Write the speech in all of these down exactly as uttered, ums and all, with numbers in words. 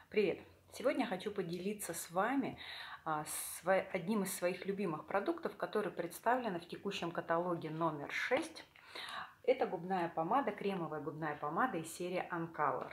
Привет! Сегодня я хочу поделиться с вами а, сво- одним из своих любимых продуктов, который представлен в текущем каталоге номер шесть. Это губная помада, кремовая губная помада из серии Uncolor.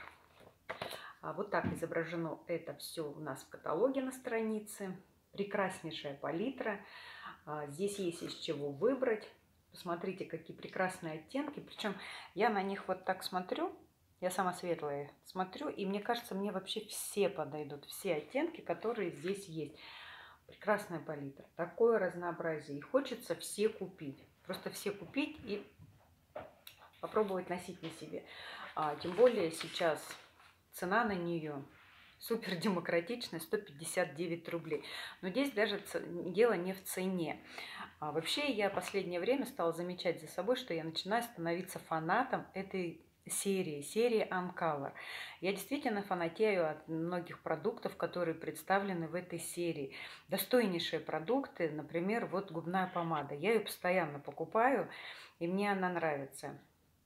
А, Вот так изображено это все у нас в каталоге на странице. Прекраснейшая палитра. А, Здесь есть из чего выбрать. Посмотрите, какие прекрасные оттенки. Причем я на них вот так смотрю. Я сама светлая смотрю, и мне кажется, мне вообще все подойдут, все оттенки, которые здесь есть. Прекрасная палитра, такое разнообразие. И хочется все купить. Просто все купить и попробовать носить на себе. А, тем более сейчас цена на нее супер демократичная, сто пятьдесят девять рублей. Но здесь даже дело не в цене. А вообще я последнее время стала замечать за собой, что я начинаю становиться фанатом этой серии, серии Uncolor. Я действительно фанатею от многих продуктов, которые представлены в этой серии. Достойнейшие продукты, например, вот губная помада. Я ее постоянно покупаю, и мне она нравится.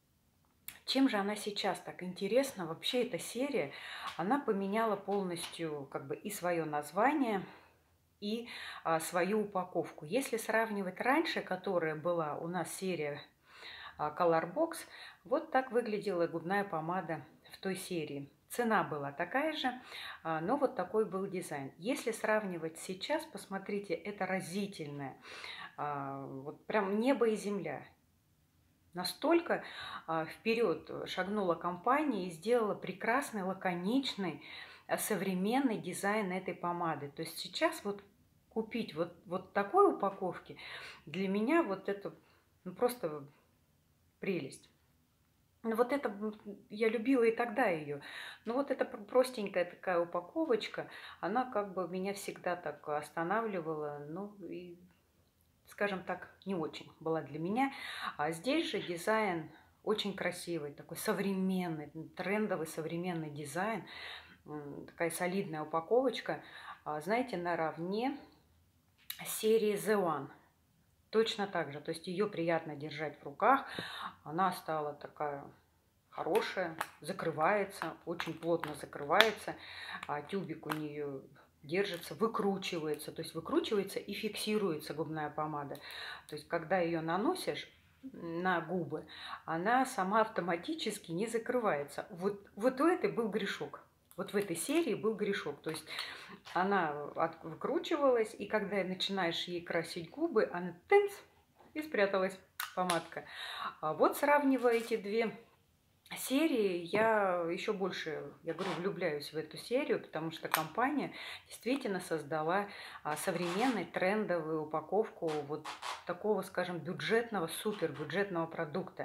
Чем же она сейчас так интересна? Вообще эта серия, она поменяла полностью как бы и свое название, и а, свою упаковку. Если сравнивать раньше, которая была у нас серия а, Color Box, вот так выглядела губная помада в той серии. Цена была такая же, а, но вот такой был дизайн. Если сравнивать сейчас, посмотрите, это разительное. А, вот прям небо и земля. Настолько а, вперед шагнула компания и сделала прекрасный, лаконичный, а, современный дизайн этой помады. То есть сейчас вот купить вот, вот такой упаковки для меня вот это ну, просто прелесть. Ну, вот это м, я любила и тогда ее. Но вот эта пр- простенькая такая упаковочка, она как бы меня всегда так останавливала. Ну и скажем так, не очень была для меня. А здесь же дизайн очень красивый, такой современный, трендовый современный дизайн, м, такая солидная упаковочка, а, знаете, наравне серии The One. Точно так же, то есть ее приятно держать в руках, она стала такая хорошая, закрывается, очень плотно закрывается, а тюбик у нее держится, выкручивается, то есть выкручивается и фиксируется губная помада. То есть когда ее наносишь на губы, она сама автоматически не закрывается. Вот, вот у этой был грешок. Вот в этой серии был грешок. То есть она от- выкручивалась, и когда начинаешь ей красить губы, она тынц, и спряталась помадка. А вот сравнивая эти две серии, я еще больше, я говорю, влюбляюсь в эту серию, потому что компания действительно создала а, современную трендовую упаковку вот такого, скажем, бюджетного, супер бюджетного продукта.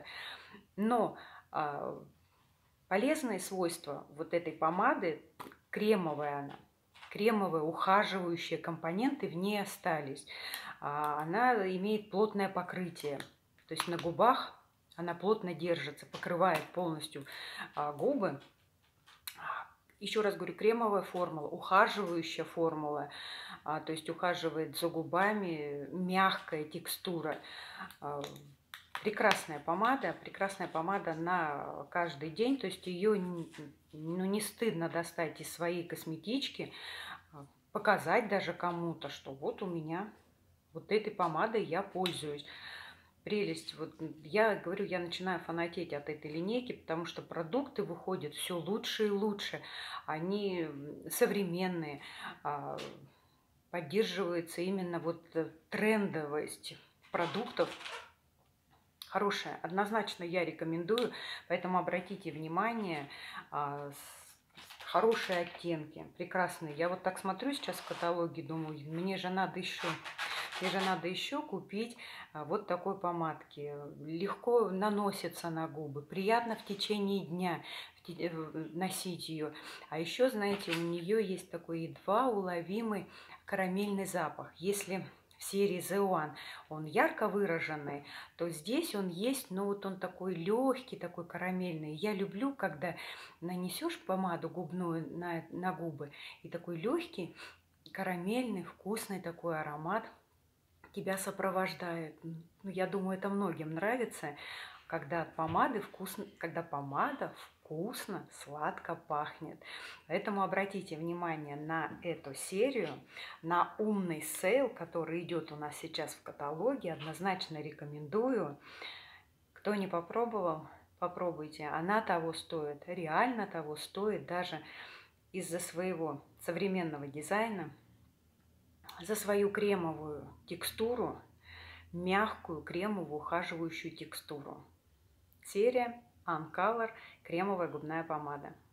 Но а, полезные свойства вот этой помады, кремовая она, кремовые ухаживающие компоненты в ней остались. А, Она имеет плотное покрытие, то есть на губах она плотно держится, покрывает полностью а, губы. Еще раз говорю, кремовая формула, ухаживающая формула, а, то есть ухаживает за губами, мягкая текстура. А, Прекрасная помада, прекрасная помада на каждый день, то есть ее ну, не стыдно достать из своей косметички, а, показать даже кому-то, что вот у меня вот этой помадой я пользуюсь. Прелесть. Вот я говорю, я начинаю фанатеть от этой линейки, потому что продукты выходят все лучше и лучше. Они м, современные, а, поддерживается именно вот э, трендовость продуктов. Хорошая. Однозначно я рекомендую, поэтому обратите внимание, а, с- хорошие оттенки, прекрасные. Я вот так смотрю сейчас в каталоге, думаю, мне же надо еще мне же надо еще купить а, вот такой помадки. Легко наносится на губы, приятно в течение дня в те- э, носить ее. А еще, знаете, у нее есть такой едва уловимый карамельный запах. Если в серии The One он ярко выраженный, то здесь он есть, но вот он такой легкий, такой карамельный. Я люблю, когда нанесешь помаду губную на, на губы, и такой легкий, карамельный, вкусный такой аромат тебя сопровождает. Ну, я думаю, это многим нравится, когда от помады вкусно, когда помада вкусно, сладко пахнет. Поэтому обратите внимание на эту серию, на умный сейл, который идет у нас сейчас в каталоге. Однозначно рекомендую. Кто не попробовал, попробуйте. Она того стоит, реально того стоит, даже из-за своего современного дизайна, за свою кремовую текстуру, мягкую, кремовую, ухаживающую текстуру. Серия Uncolor кремовая губная помада.